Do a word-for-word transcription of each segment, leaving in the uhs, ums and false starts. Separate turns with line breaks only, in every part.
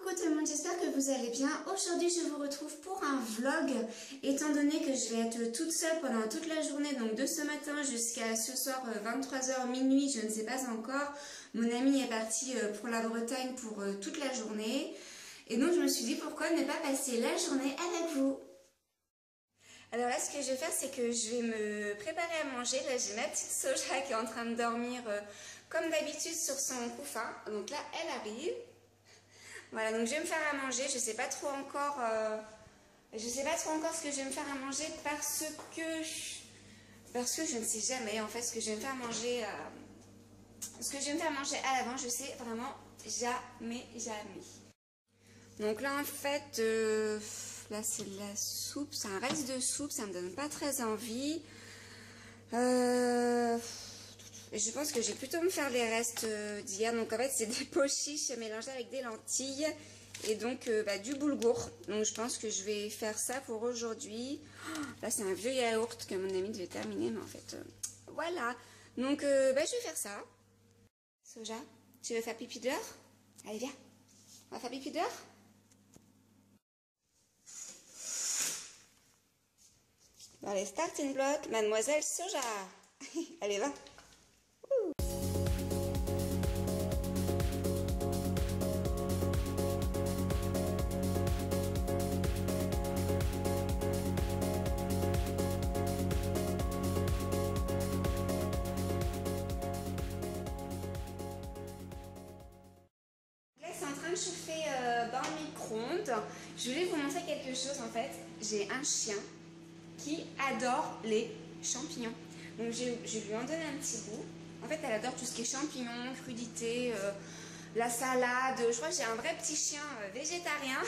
Coucou tout le monde, j'espère que vous allez bien. Aujourd'hui je vous retrouve pour un vlog, étant donné que je vais être toute seule pendant toute la journée, donc de ce matin jusqu'à ce soir vingt-trois heures minuit, je ne sais pas encore. Mon ami est parti pour la Bretagne pour toute la journée, et donc je me suis dit pourquoi ne pas passer la journée avec vous. Alors là ce que je vais faire, c'est que je vais me préparer à manger. Là j'ai ma petite Soja qui est en train de dormir euh, comme d'habitude sur son couffin, donc là elle arrive. Voilà, donc je vais me faire à manger, je sais pas trop encore, euh, je sais pas trop encore ce que je vais me faire à manger parce que, parce que je ne sais jamais en fait ce que je vais me faire manger, euh, ce que je vais me faire manger à l'avance, je sais vraiment jamais, jamais. Donc là en fait, euh, là c'est de la soupe, c'est un reste de soupe, ça me donne pas très envie. Euh... Je pense que je vais plutôt me faire les restes d'hier. Donc en fait c'est des pois chiches mélangés avec des lentilles et donc euh, bah, du boulgour. Donc je pense que je vais faire ça pour aujourd'hui. Oh, là c'est un vieux yaourt que mon ami devait terminer, mais en fait euh, voilà. Donc euh, bah, je vais faire ça. Soja, tu veux faire pipi dehors? Allez viens, on va faire pipi dehors. Dans les starting blocks, mademoiselle Soja. Allez va. Chauffer euh, dans le micro-ondes. Je voulais vous montrer quelque chose en fait. J'ai un chien qui adore les champignons. Donc je lui en donne un petit bout. En fait elle adore tout ce qui est champignons, crudités, euh, la salade. Je crois que j'ai un vrai petit chien euh, végétarien.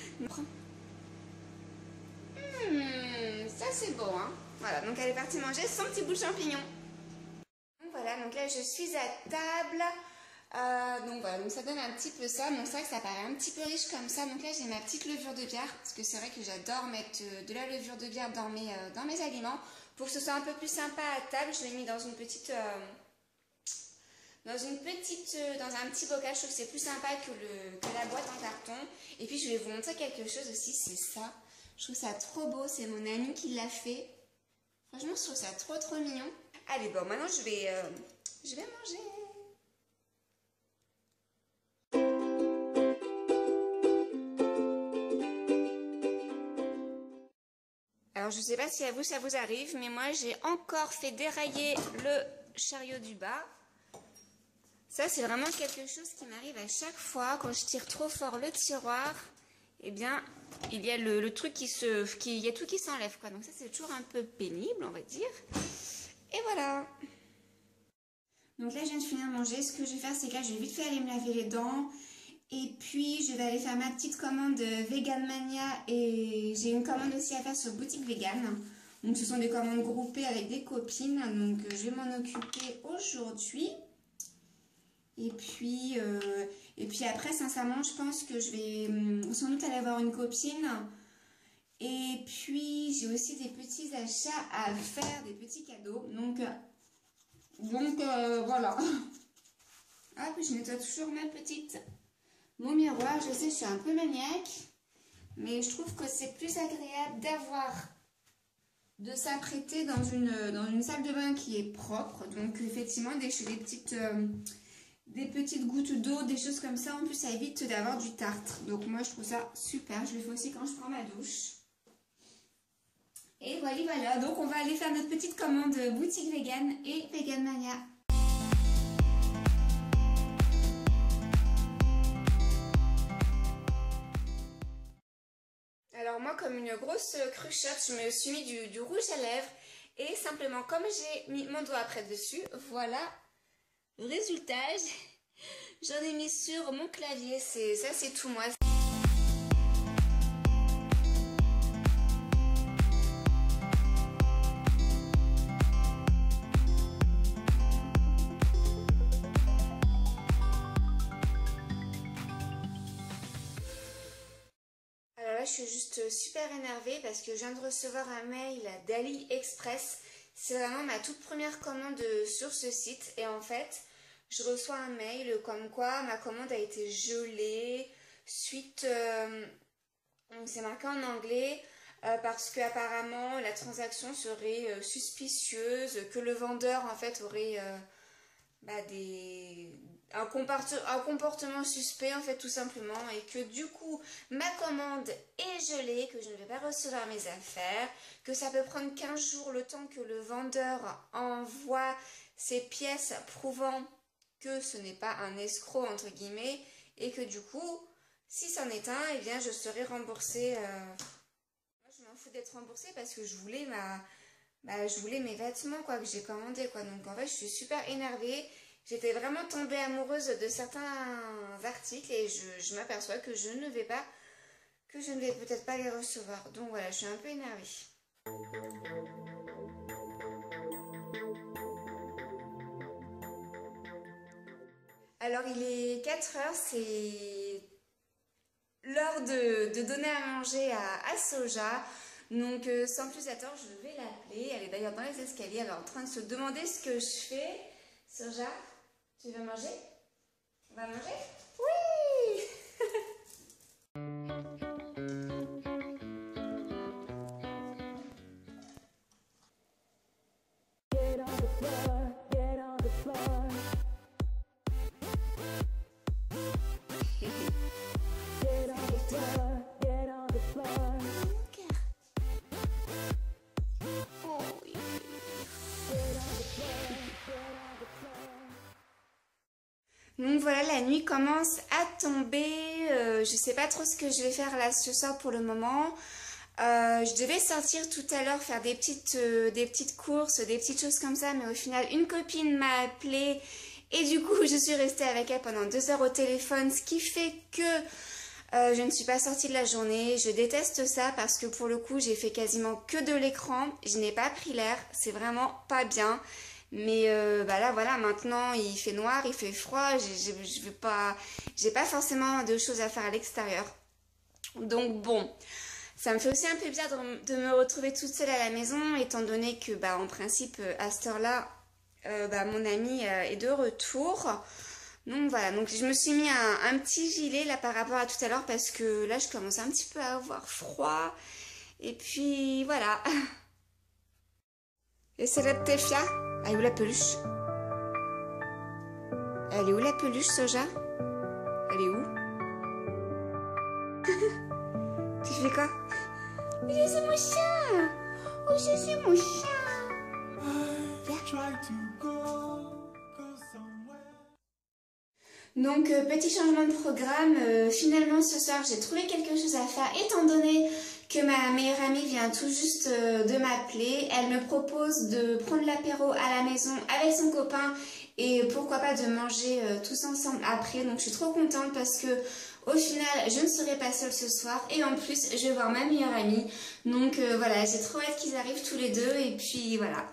Mmh, ça c'est beau hein. Voilà, donc elle est partie manger son petit bout de champignon. Donc voilà, donc là je suis à table. Euh, donc voilà, donc ça donne un petit peu ça. Bon, c'est vrai que ça paraît un petit peu riche comme ça. Donc là j'ai ma petite levure de bière, parce que c'est vrai que j'adore mettre de la levure de bière dans mes, euh, dans mes aliments. Pour que ce soit un peu plus sympa à table, je l'ai mis dans une petite, euh, dans une petite, euh, dans un petit bocal. Je trouve que c'est plus sympa que, le, que la boîte en carton. Et puis je vais vous montrer quelque chose aussi, c'est ça. Je trouve ça trop beau, c'est mon ami qui l'a fait. Franchement je trouve ça trop trop mignon. Allez bon, maintenant je vais, euh, je vais manger. Alors je ne sais pas si à vous ça vous arrive, mais moi j'ai encore fait dérailler le chariot du bas. Ça c'est vraiment quelque chose qui m'arrive à chaque fois quand je tire trop fort le tiroir. Eh bien il y a le, le truc qui se, qui, il y a tout qui s'enlève quoi. Donc ça c'est toujours un peu pénible on va dire. Et voilà. Donc là je viens de finir de manger. Ce que je vais faire c'est que là je vais vite fait aller me laver les dents. Et puis je vais aller faire ma petite commande Vegan Mania et j'ai une commande aussi à faire sur Boutique Vegan. Donc ce sont des commandes groupées avec des copines, donc je vais m'en occuper aujourd'hui. Et puis, euh, et puis après sincèrement je pense que je vais euh, sans doute aller voir une copine. Et puis j'ai aussi des petits achats à faire, des petits cadeaux. Donc, donc euh, voilà. Ah puis je nettoie toujours ma petite... Mon miroir, je sais, je suis un peu maniaque, mais je trouve que c'est plus agréable d'avoir, de s'apprêter dans une, dans une salle de bain qui est propre. Donc effectivement, des, des, petites, euh, des petites gouttes d'eau, des choses comme ça. En plus, ça évite d'avoir du tartre. Donc moi, je trouve ça super. Je le fais aussi quand je prends ma douche. Et voilà, voilà. Donc on va aller faire notre petite commande Boutique Vegan et Vegan Mania. Alors moi comme une grosse cruchotte, je me suis mis du, du rouge à lèvres et simplement comme j'ai mis mon doigt après dessus, voilà le résultat, j'en ai mis sur mon clavier, c'est ça c'est tout moi. Je suis juste super énervée parce que je viens de recevoir un mail d'AliExpress. C'est vraiment ma toute première commande sur ce site et en fait je reçois un mail comme quoi ma commande a été gelée suite, euh, c'est marqué en anglais, euh, parce qu'apparemment la transaction serait euh, suspicieuse, que le vendeur en fait aurait euh, bah, des, un, un comportement suspect en fait tout simplement, et que du coup ma commande est gelée, que je ne vais pas recevoir mes affaires, que ça peut prendre quinze jours le temps que le vendeur envoie ses pièces prouvant que ce n'est pas un escroc entre guillemets, et que du coup si c'en est un, eh bien je serai remboursée. Euh... Moi je m'en fous d'être remboursée parce que je voulais ma Bah, je voulais mes vêtements quoi que j'ai commandé quoi, donc en fait je suis super énervée. J'étais vraiment tombée amoureuse de certains articles et je, je m'aperçois que je ne vais pas, que je ne vais peut-être pas les recevoir, donc voilà, je suis un peu énervée. Alors il est quatre heures, c'est l'heure de, de donner à manger à, à Soja. Donc euh, sans plus attendre, je vais l'appeler. Elle est d'ailleurs dans les escaliers, elle est en train de se demander ce que je fais. Soja, tu veux manger? On va manger? Oui. Donc voilà, la nuit commence à tomber. Euh, je sais pas trop ce que je vais faire là ce soir pour le moment. Euh, je devais sortir tout à l'heure faire des petites, euh, des petites courses, des petites choses comme ça, mais au final une copine m'a appelée et du coup je suis restée avec elle pendant deux heures au téléphone, ce qui fait que euh, je ne suis pas sortie de la journée. Je déteste ça parce que pour le coup j'ai fait quasiment que de l'écran, je n'ai pas pris l'air, c'est vraiment pas bien. Mais euh, bah là voilà, maintenant il fait noir, il fait froid, je veux pas, j'ai pas forcément de choses à faire à l'extérieur. Donc bon, ça me fait aussi un peu bizarre de, de me retrouver toute seule à la maison, étant donné que bah en principe à cette heure-là, euh, bah, mon ami euh, est de retour. Donc voilà, donc je me suis mis un, un petit gilet là par rapport à tout à l'heure parce que là je commence un petit peu à avoir froid. Et puis voilà. Et c'est la Tefia. Elle est où la peluche? Elle est où la peluche, Soja? Elle est où? Tu fais quoi? Oui, c'est mon chien! Oh, c'est mon chien! Viens. Donc, euh, petit changement de programme. Euh, finalement, ce soir, j'ai trouvé quelque chose à faire, étant donné que ma meilleure amie vient tout juste euh, de m'appeler. Elle me propose de prendre l'apéro à la maison avec son copain et pourquoi pas de manger euh, tous ensemble après. Donc, je suis trop contente parce que au final, je ne serai pas seule ce soir et en plus, je vais voir ma meilleure amie. Donc, euh, voilà, j'ai trop hâte qu'ils arrivent tous les deux et puis voilà.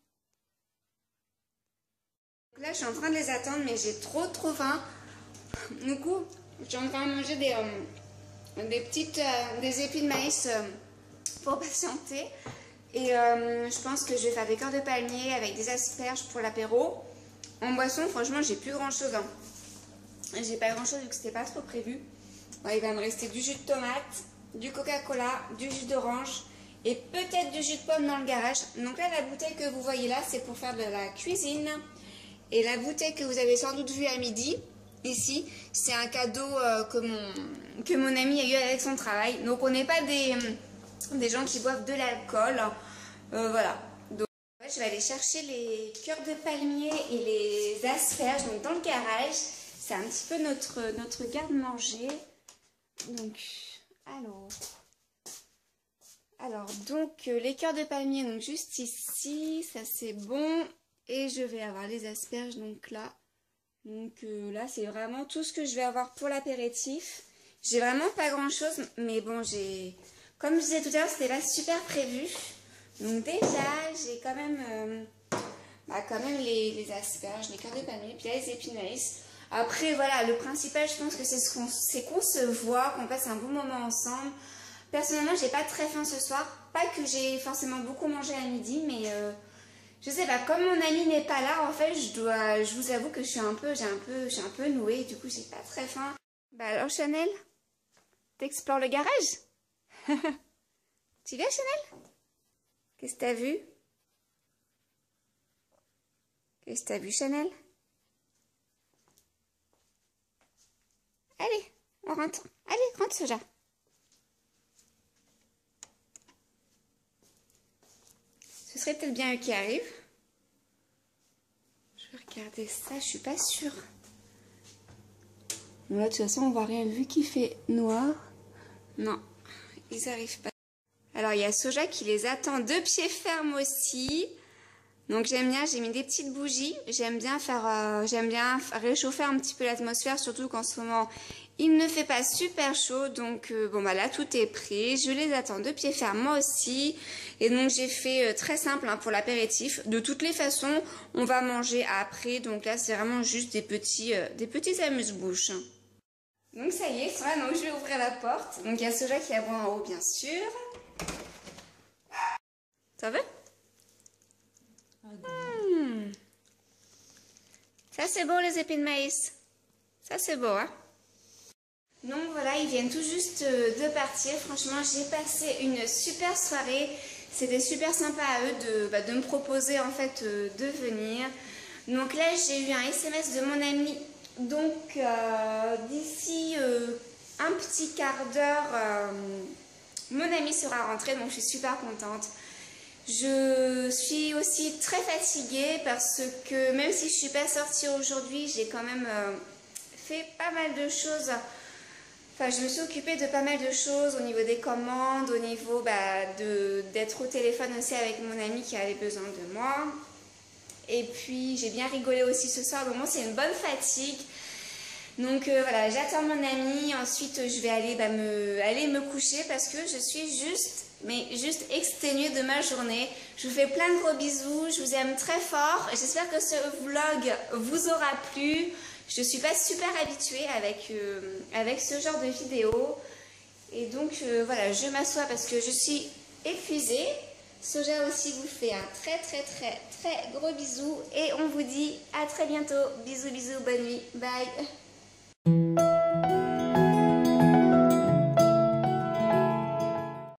Donc là, je suis en train de les attendre, mais j'ai trop trop faim. Du coup, je suis en train de manger des... Euh, des petites euh, des épis de maïs euh, pour patienter et euh, je pense que je vais faire des cœurs de palmier avec des asperges pour l'apéro. En boisson, franchement, j'ai plus grand chose, hein. J'ai pas grand chose vu que c'était pas trop prévu. Bon, il va me rester du jus de tomate, du Coca-Cola, du jus d'orange et peut-être du jus de pomme dans le garage. Donc là, la bouteille que vous voyez là, c'est pour faire de la cuisine, et la bouteille que vous avez sans doute vue à midi ici, c'est un cadeau euh, que, mon, que mon ami a eu avec son travail. Donc on n'est pas des, des gens qui boivent de l'alcool. Euh, voilà. Donc ouais, je vais aller chercher les cœurs de palmier et les asperges donc, dans le garage. C'est un petit peu notre, notre garde-manger. Donc, alors... Alors, donc, euh, les cœurs de palmier, donc juste ici, ça c'est bon. Et je vais avoir les asperges, donc là. Donc euh, là, c'est vraiment tout ce que je vais avoir pour l'apéritif. J'ai vraiment pas grand chose, mais bon, j'ai... Comme je disais tout à l'heure, c'était pas super prévu. Donc déjà, j'ai quand même... Euh, bah, quand même les, les asperges, les cœurs de palmier, puis là, les épis de maïs. Après, voilà, le principal, je pense que c'est ce qu'on c'est qu'on se voit, qu'on passe un bon moment ensemble. Personnellement, j'ai pas très faim ce soir. Pas que j'ai forcément beaucoup mangé à midi, mais... Euh, je sais pas, comme mon ami n'est pas là, en fait, je dois, je vous avoue que je suis un peu, j'ai un peu, je suis un peu nouée, du coup, j'ai pas très faim. Bah alors, Chanel, T'explores le garage? Tu viens, Chanel? Qu'est-ce que t'as vu? Qu'est-ce que t'as vu, Chanel? Allez, on rentre. Allez, rentre, Soja. Ce serait peut-être bien eux qui arrivent. Je vais regarder ça, je suis pas sûre. Bon, là, de toute façon, on voit rien vu qu'il fait noir. Non, ils arrivent pas. Alors, il y a Soja qui les attend de pied ferme aussi. Donc, j'aime bien, j'ai mis des petites bougies. J'aime bien faire, euh, j'aime bien réchauffer un petit peu l'atmosphère, surtout qu'en ce moment, il ne fait pas super chaud. Donc, euh, bon, bah là, tout est prêt. Je les attends de pied ferme, moi aussi. Et donc, j'ai fait euh, très simple hein, pour l'apéritif. De toutes les façons, on va manger après. Donc là, c'est vraiment juste des petits, euh, des petits amuse-bouches. Donc, ça y est, ça, donc je vais ouvrir la porte. Donc, il y a Soja qui aboie en haut, bien sûr. Ça va? Mmh. Ça c'est beau les épis de maïs. Ça c'est beau hein. Donc voilà, ils viennent tout juste de partir. Franchement, j'ai passé une super soirée. C'était super sympa à eux de, bah, de me proposer en fait de venir. Donc là, j'ai eu un S M S de mon ami. Donc euh, d'ici euh, un petit quart d'heure, euh, mon ami sera rentré. Donc je suis super contente. Je suis aussi très fatiguée parce que même si je ne suis pas sortie aujourd'hui, j'ai quand même euh, fait pas mal de choses. Enfin, je me suis occupée de pas mal de choses au niveau des commandes, au niveau bah, d'être au téléphone aussi avec mon ami qui avait besoin de moi. Et puis, j'ai bien rigolé aussi ce soir, donc moi, c'est une bonne fatigue. Donc euh, voilà, j'attends mon ami, ensuite je vais aller, bah, me, aller me coucher parce que je suis juste, mais juste exténuée de ma journée. Je vous fais plein de gros bisous, je vous aime très fort. J'espère que ce vlog vous aura plu. Je ne suis pas super habituée avec, euh, avec ce genre de vidéo. Et donc euh, voilà, je m'assois parce que je suis épuisée. Soja aussi vous fait un très très très très gros bisou. Et on vous dit à très bientôt. Bisous bisous, bonne nuit, bye.